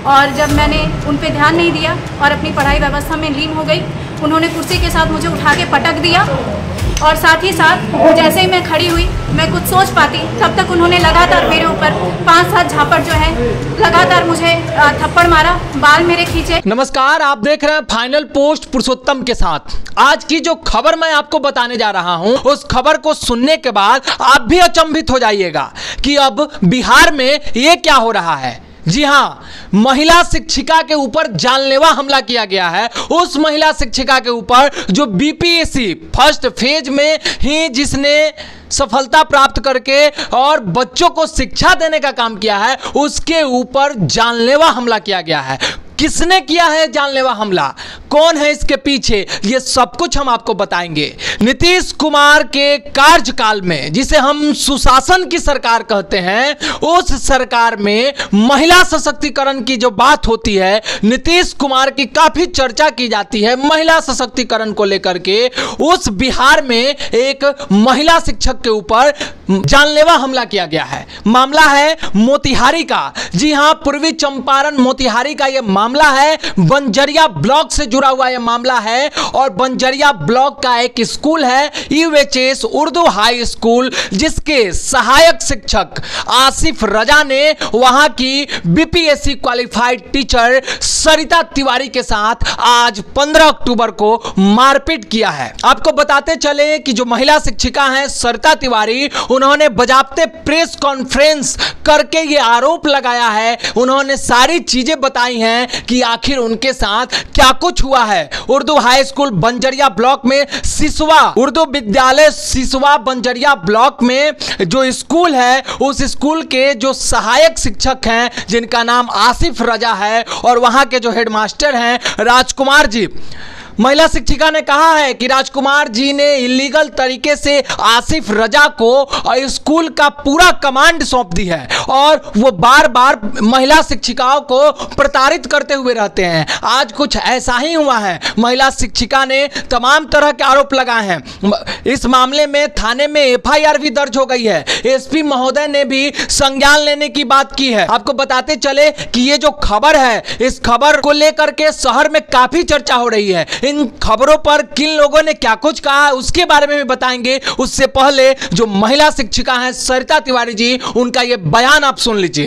और जब मैंने उन पे ध्यान नहीं दिया और अपनी पढ़ाई व्यवस्था में लीन हो गई, उन्होंने कुर्सी के साथ मुझे उठा के पटक दिया और साथ ही साथ जैसे ही मैं खड़ी हुई, मैं कुछ सोच पाती तब तक उन्होंने लगातार मेरे ऊपर 5-7 झापड़ जो है लगातार मुझे थप्पड़ मारा, बाल मेरे खींचे। नमस्कार, आप देख रहे हैं फाइनल पोस्ट पुरुषोत्तम के साथ। आज की जो खबर मैं आपको बताने जा रहा हूं, उस खबर को सुनने के बाद आप भी अचंभित हो जाइएगा कि अब बिहार में ये क्या हो रहा है। जी हाँ, महिला शिक्षिका के ऊपर जानलेवा हमला किया गया है। उस महिला शिक्षिका के ऊपर जो बीपीएससी फर्स्ट फेज में ही जिसने सफलता प्राप्त करके और बच्चों को शिक्षा देने का काम किया है, उसके ऊपर जानलेवा हमला किया गया है। किसने किया है जानलेवा हमला, कौन है इसके पीछे, ये सब कुछ हम आपको बताएंगे। नीतीश कुमार के कार्यकाल में, जिसे हम सुशासन की सरकार कहते हैं, उस सरकार में महिला सशक्तिकरण की जो बात होती है, नीतीश कुमार की काफी चर्चा की जाती है महिला सशक्तिकरण को लेकर के। उस बिहार में एक महिला शिक्षक के ऊपर जानलेवा हमला किया गया है। मामला है मोतिहारी का। जी हां, पूर्वी चंपारण मोतिहारी का यह मामला है। बंजरिया ब्लॉक से जुड़ा हुआ यह मामला है और बंजरिया ब्लॉक का एक स्कूल है यूएचएस उर्दू हाई स्कूल, जिसके सहायक शिक्षक आसिफ रजा ने वहां की BPSC qualified teacher Sarita Tiwari के साथ आज 15 अक्टूबर को मारपीट किया है। आपको बताते चले कि जो महिला शिक्षिका हैं सरिता तिवारी, उन्होंने बजाबते प्रेस कॉन्फ्रेंस करके ये आरोप लगाया है, उन्होंने सारी चीजें बताई हैं कि आखिर उनके साथ क्या कुछ हुआ है। Urdu high school Banjariya block में सिसवा उर्दू विद्यालय सिसवा बंजरिया ब्लॉक में जो स्कूल है, उस स्कूल के जो सहायक शिक्षक हैं, जिनका नाम आसिफ रजा है, और वहां के जो हेडमास्टर हैं राजकुमार जी, महिला शिक्षिका ने कहा है कि राजकुमार जी ने इलीगल तरीके से आसिफ रजा को स्कूल का पूरा कमांड सौंप दी है और वो बार बार महिला शिक्षिकाओं को प्रताड़ित करते हुए रहते हैं। आज कुछ ऐसा ही हुआ है। महिला शिक्षिका ने तमाम तरह के आरोप लगाए हैं। इस मामले में थाने में एफआईआर भी दर्ज हो गई है। एसपी महोदय ने भी संज्ञान लेने की बात की है। आपको बताते चले कि ये जो खबर है, इस खबर को लेकर के शहर में काफी चर्चा हो रही है। इन खबरों पर किन लोगों ने क्या कुछ कहा है उसके बारे में भी बताएंगे। उससे पहले जो महिला शिक्षिका हैं सरिता तिवारी जी, उनका ये बयान आप सुन लीजिए।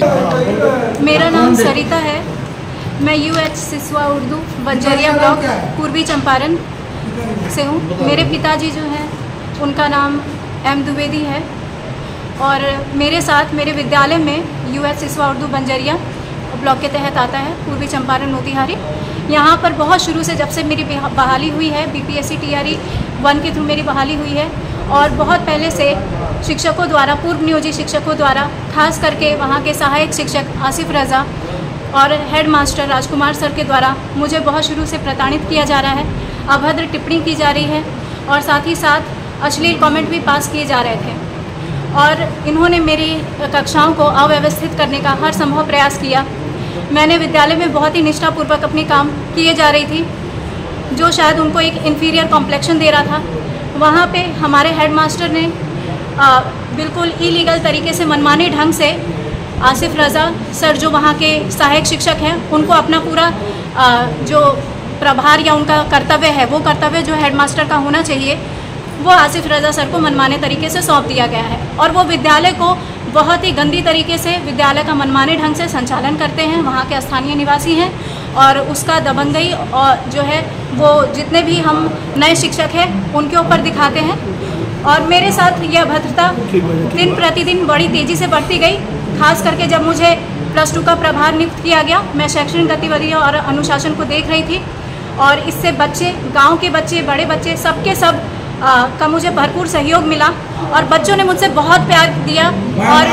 मेरा नाम सरिता है, मैं यूएच सिसवा उर्दू बंजरिया ब्लॉक पूर्वी चंपारण से हूँ। मेरे पिताजी जो हैं उनका नाम एम द्विवेदी है और मेरे साथ मेरे विद्यालय में यूएच सिसवा उर्दू बंजरिया ब्लॉक के तहत आता है पूर्वी चंपारण मोतिहारी। यहाँ पर बहुत शुरू से जब से मेरी बहाली हुई है, बीपीएससी टीआरई 1 के थ्रू मेरी बहाली हुई है और बहुत पहले से शिक्षकों द्वारा, पूर्व नियोजित शिक्षकों द्वारा, खास करके वहाँ के सहायक शिक्षक आसिफ रजा और हेड मास्टर राजकुमार सर के द्वारा मुझे बहुत शुरू से प्रताड़ित किया जा रहा है, अभद्र टिप्पणी की जा रही है और साथ ही साथ अश्लील कमेंट भी पास किए जा रहे थे और इन्होंने मेरी कक्षाओं को अव्यवस्थित करने का हर संभव प्रयास किया। मैंने विद्यालय में बहुत ही निष्ठापूर्वक अपनी काम किए जा रही थी, जो शायद उनको एक इन्फीरियर कॉम्प्लेक्शन दे रहा था। वहाँ पे हमारे हेडमास्टर ने बिल्कुल इलीगल तरीके से, मनमाने ढंग से आसिफ रजा सर जो वहाँ के सहायक शिक्षक हैं, उनको अपना पूरा जो प्रभार या उनका कर्तव्य है, वो कर्तव्य जो हेडमास्टर का होना चाहिए, वो आसिफ रजा सर को मनमाने तरीके से सौंप दिया गया है और वो विद्यालय को बहुत ही गंदी तरीके से, विद्यालय का मनमाने ढंग से संचालन करते हैं। वहाँ के स्थानीय निवासी हैं और उसका दबंगई और जो है वो जितने भी हम नए शिक्षक हैं उनके ऊपर दिखाते हैं और मेरे साथ यह अभद्रता दिन प्रतिदिन बड़ी तेज़ी से बढ़ती गई। खास करके जब मुझे +2 का प्रभार नियुक्त किया गया, मैं शैक्षणिक गतिविधियों और अनुशासन को देख रही थी और इससे बच्चे, गाँव के बच्चे, बड़े बच्चे, सबके सब का मुझे भरपूर सहयोग मिला और बच्चों ने मुझसे बहुत प्यार दिया। और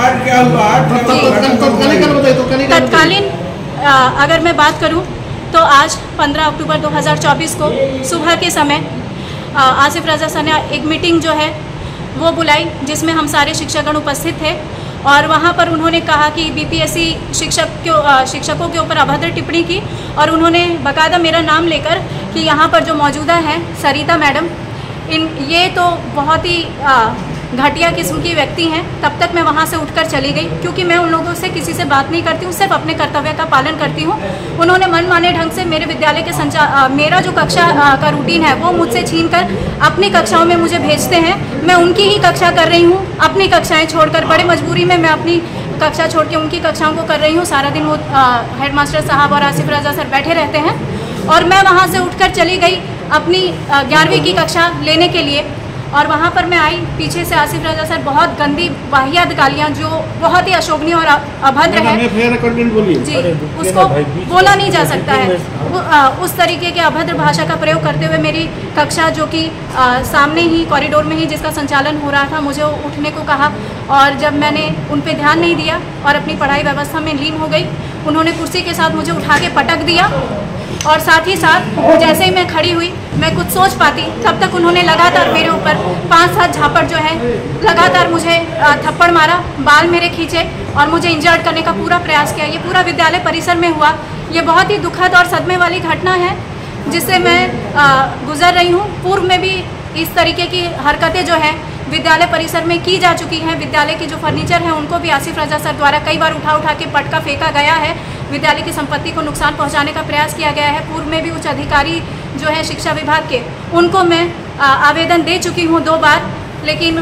तत्कालीन अगर मैं बात करूं तो आज 15 अक्टूबर 2024 को सुबह के समय आसिफ रजा सर ने एक मीटिंग जो है वो बुलाई, जिसमें हम सारे शिक्षकगण उपस्थित थे और वहाँ पर उन्होंने कहा कि बीपीएससी शिक्षकों के ऊपर अभद्र टिप्पणी की और उन्होंने बाकायदा मेरा नाम लेकर कि यहाँ पर जो मौजूदा हैं सरिता मैडम, ये तो बहुत ही घटिया किस्म की व्यक्ति हैं, तब तक मैं वहाँ से उठकर चली गई, क्योंकि मैं उन लोगों से किसी से बात नहीं करती हूँ, सिर्फ अपने कर्तव्य का पालन करती हूँ। उन्होंने मनमाने ढंग से मेरे विद्यालय के मेरा जो कक्षा का रूटीन है वो मुझसे छीनकर अपनी कक्षाओं में मुझे भेजते हैं। मैं उनकी ही कक्षा कर रही हूँ, अपनी कक्षाएँ छोड़कर। बड़े मजबूरी में मैं अपनी कक्षा छोड़ के उनकी कक्षाओं को कर रही हूँ। सारा दिन वो हेडमास्टर साहब और आसिफ रजा सर बैठे रहते हैं और मैं वहाँ से उठकर चली गई अपनी 11वीं की कक्षा लेने के लिए। और वहाँ पर मैं आई, पीछे से आसिफ रजा सर बहुत गंदी वाहियात गालियाँ जो बहुत ही अशोभनीय और अभद्र है जी, उसको बोला नहीं जा सकता है, उस तरीके के अभद्र भाषा का प्रयोग करते हुए मेरी कक्षा, जो कि सामने ही कॉरिडोर में ही जिसका संचालन हो रहा था, मुझे उठने को कहा। और जब मैंने उन पर ध्यान नहीं दिया और अपनी पढ़ाई व्यवस्था में लीन हो गई, उन्होंने कुर्सी के साथ मुझे उठा के पटक दिया। और साथ ही साथ जैसे ही मैं खड़ी हुई, मैं कुछ सोच पाती तब तक उन्होंने लगातार मेरे ऊपर 5-7 झापड़ जो है लगातार मुझे थप्पड़ मारा, बाल मेरे खींचे और मुझे इंजर्ड करने का पूरा प्रयास किया। ये पूरा विद्यालय परिसर में हुआ। ये बहुत ही दुखद और सदमे वाली घटना है जिससे मैं गुजर रही हूँ। पूर्व में भी इस तरीके की हरकतें जो है विद्यालय परिसर में की जा चुकी हैं। विद्यालय के जो फर्नीचर हैं उनको भी आसिफ रजा सर द्वारा कई बार उठा के पटका फेंका गया है। विद्यालय की संपत्ति को नुकसान पहुंचाने का प्रयास किया गया है। पूर्व में भी उच्च अधिकारी जो है शिक्षा विभाग के, उनको मैं आवेदन दे चुकी हूं 2 बार, लेकिन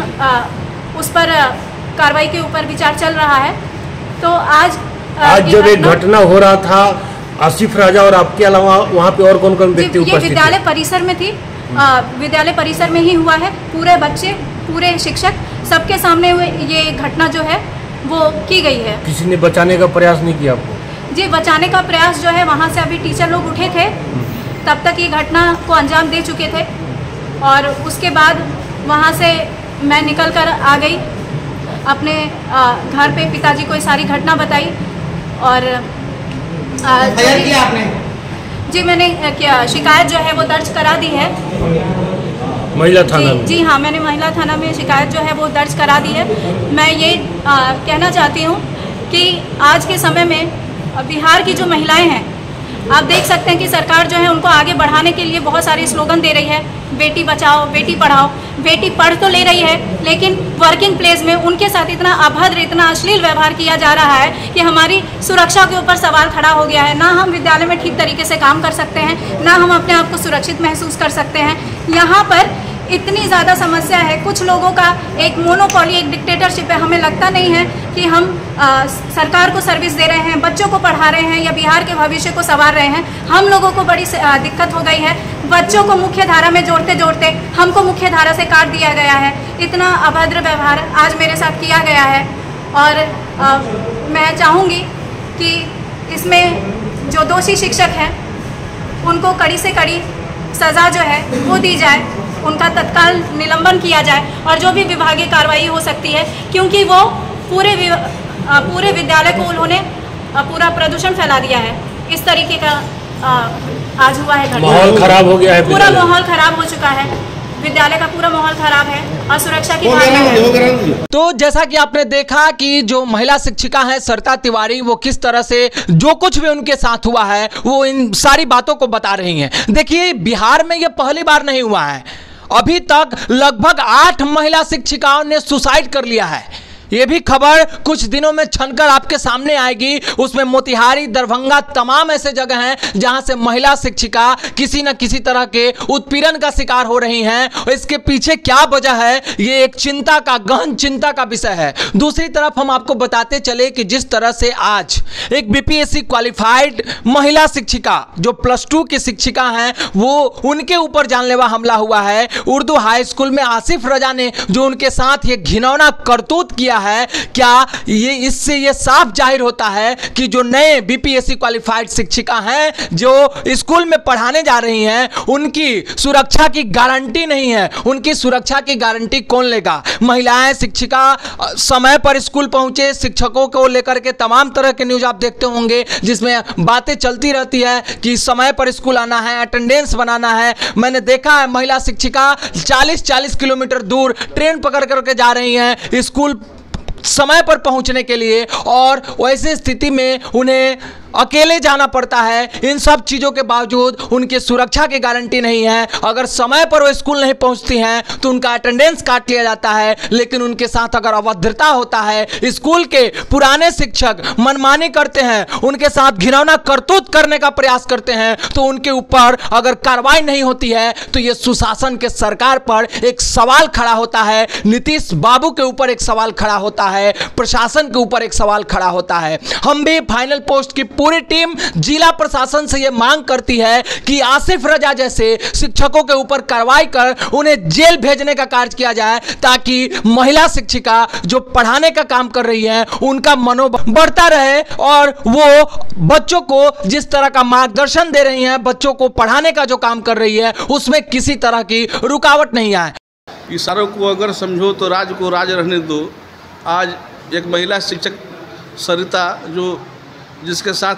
उस पर कार्रवाई के ऊपर विचार चल रहा है। तो आज जब एक घटना हो रहा था, आसिफ राजा और आपके अलावा वहाँ पे और कौन कौन व्यक्ति उपस्थित थे? ये विद्यालय परिसर में थी, विद्यालय परिसर में ही हुआ है। पूरे बच्चे, पूरे शिक्षक, सबके सामने हुए ये घटना जो है वो की गई है। किसी ने बचाने का प्रयास नहीं किया आपको? जी, बचाने का प्रयास जो है, वहाँ से अभी टीचर लोग उठे थे, तब तक ये घटना को अंजाम दे चुके थे। और उसके बाद वहाँ से मैं निकल कर आ गई अपने घर पे, पिताजी को ये सारी घटना बताई। और आपने? जी, मैंने क्या शिकायत जो है वो दर्ज करा दी है महिला थाना में। जी हाँ, मैंने महिला थाना में शिकायत जो है वो दर्ज करा दी है। मैं ये कहना चाहती हूँ कि आज के समय में बिहार की जो महिलाएं हैं, आप देख सकते हैं कि सरकार जो है उनको आगे बढ़ाने के लिए बहुत सारे स्लोगन दे रही है। बेटी बचाओ, बेटी पढ़ाओ। बेटी पढ़ तो ले रही है, लेकिन वर्किंग प्लेस में उनके साथ इतना अभद्र, इतना अश्लील व्यवहार किया जा रहा है कि हमारी सुरक्षा के ऊपर सवाल खड़ा हो गया है। ना हम विद्यालय में ठीक तरीके से काम कर सकते हैं, ना हम अपने आप को सुरक्षित महसूस कर सकते हैं। यहाँ पर इतनी ज़्यादा समस्या है, कुछ लोगों का एक मोनोपोली, एक डिक्टेटरशिप है। हमें लगता नहीं है कि हम सरकार को सर्विस दे रहे हैं, बच्चों को पढ़ा रहे हैं या बिहार के भविष्य को संवार रहे हैं। हम लोगों को बड़ी दिक्कत हो गई है। बच्चों को मुख्य धारा में जोड़ते जोड़ते हमको मुख्य धारा से काट दिया गया है। इतना अभद्र व्यवहार आज मेरे साथ किया गया है। और मैं चाहूँगी कि इसमें जो दोषी शिक्षक हैं उनको कड़ी से कड़ी सज़ा जो है वो दी जाए, उनका तत्काल निलंबन किया जाए और जो भी विभागीय कार्रवाई हो सकती है, क्योंकि वो पूरे विद्यालय को उन्होंने पूरा प्रदूषण फैला दिया है। इस तरीके का आज हुआ है। माहौल खराब हो गया है, पूरा माहौल खराब हो चुका है, विद्यालय का पूरा माहौल खराब है और सुरक्षा की भावना है। तो जैसा कि आपने देखा कि जो महिला शिक्षिका है सरिता तिवारी, वो किस तरह से जो कुछ भी उनके साथ हुआ है वो इन सारी बातों को बता रही हैं। देखिए, बिहार में ये पहली बार नहीं हुआ है। अभी तक लगभग 8 महिला शिक्षिकाओं ने सुसाइड कर लिया है। ये भी खबर कुछ दिनों में छनकर आपके सामने आएगी। उसमें मोतिहारी, दरभंगा, तमाम ऐसे जगह हैं जहां से महिला शिक्षिका किसी न किसी तरह के उत्पीड़न का शिकार हो रही हैं। इसके पीछे क्या वजह है, ये एक चिंता का, गहन चिंता का विषय है। दूसरी तरफ हम आपको बताते चले कि जिस तरह से आज एक बीपीएससी क्वालिफाइड महिला शिक्षिका जो +2 की शिक्षिका हैं, वो उनके ऊपर जानलेवा हमला हुआ है। उर्दू हाई स्कूल में आसिफ रजा ने जो उनके साथ ये घिनौना करतूत किया है, क्या ये इससे ये साफ जाहिर होता है कि जो नए बीपीएससी क्वालिफाइड शिक्षिका हैं जो स्कूल में पढ़ाने जा रही हैं, उनकी सुरक्षा की गारंटी नहीं है। उनकी सुरक्षा की गारंटी कौन लेगा? महिलाएं शिक्षिका समय पर स्कूल पहुंचे, शिक्षकों को लेकर के तमाम तरह के न्यूज आप देखते होंगे जिसमें बातें चलती रहती है कि समय पर स्कूल आना है, अटेंडेंस बनाना है। मैंने देखा है महिला शिक्षिका 40-40 किलोमीटर दूर ट्रेन पकड़ करके जा रही हैं स्कूल समय पर पहुंचने के लिए, और वैसी स्थिति में उन्हें अकेले जाना पड़ता है। इन सब चीज़ों के बावजूद उनकी सुरक्षा की गारंटी नहीं है। अगर समय पर वो स्कूल नहीं पहुंचती हैं तो उनका अटेंडेंस काट लिया जाता है। लेकिन उनके साथ अगर अभद्रता होता है, स्कूल के पुराने शिक्षक मनमानी करते हैं, उनके साथ घिनौना करतूत करने का प्रयास करते हैं, तो उनके ऊपर अगर कार्रवाई नहीं होती है तो ये सुशासन के सरकार पर एक सवाल खड़ा होता है, नीतीश बाबू के ऊपर एक सवाल खड़ा होता है, प्रशासन के ऊपर एक सवाल खड़ा होता है। हम भी फाइनल पोस्ट की पूरी टीम जिला प्रशासन से यह मांग करती है कि आसिफ रजा जैसे शिक्षकों के ऊपर कार्रवाई कर उन्हें जेल भेजने का कार्य किया जाए, ताकि महिला शिक्षिका जो पढ़ाने का काम कर रही है उनका मनोबल बढ़ता रहे और वो बच्चों को जिस तरह का मार्गदर्शन दे रही हैं, बच्चों को पढ़ाने का जो काम कर रही है उसमें किसी तरह की रुकावट नहीं आए। इशारों को अगर समझो तो राज को राज रहने दो। आज एक महिला शिक्षक सरिता जिसके साथ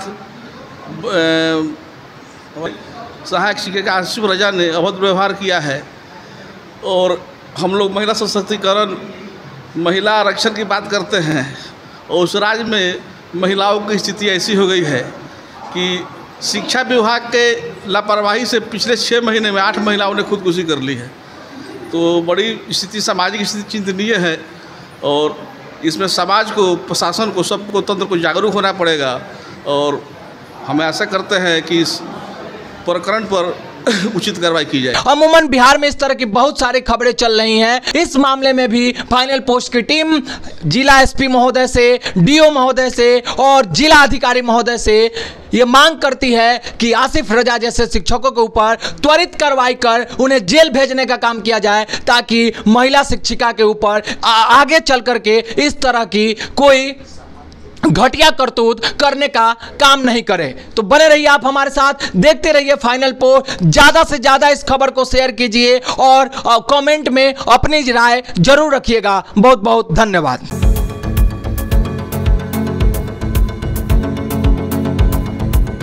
सहायक शिक्षिका आसिफ रजा ने अभद्र व्यवहार किया है, और हम लोग महिला सशक्तिकरण, महिला आरक्षण की बात करते हैं, और उस राज्य में महिलाओं की स्थिति ऐसी हो गई है कि शिक्षा विभाग के लापरवाही से पिछले 6 महीने में 8 महिलाओं ने खुदकुशी कर ली है। तो बड़ी स्थिति, सामाजिक स्थिति चिंतनीय है, और इसमें समाज को, प्रशासन को, सबको, तंत्र को जागरूक होना पड़ेगा। और हम आशा करते हैं कि इस प्रकरण पर उचित कार्रवाई की जाए। अमूमन बिहार में इस तरह की बहुत सारी खबरें चल रही हैं। इस मामले में भी फाइनल पोस्ट की टीम जिला एसपी महोदय से, डीओ महोदय से और जिला अधिकारी महोदय से ये मांग करती है कि आसिफ रजा जैसे शिक्षकों के ऊपर त्वरित कार्रवाई कर उन्हें जेल भेजने का काम किया जाए, ताकि महिला शिक्षिका के ऊपर आगे चल करके इस तरह की कोई घटिया करतूत करने का काम नहीं करे। तो बने रहिए आप हमारे साथ, देखते रहिए फाइनल पोस्ट। ज़्यादा से ज़्यादा इस खबर को शेयर कीजिए और कमेंट में अपनी राय जरूर रखिएगा। बहुत बहुत धन्यवाद।